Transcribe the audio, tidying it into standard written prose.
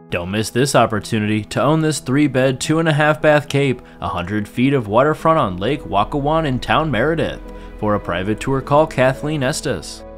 Don't miss this opportunity to own this 3-bed, 2.5-bath cape, 100 feet of waterfront on Lake Waukewan in town Meredith. For a private tour, call Kathleen Estes.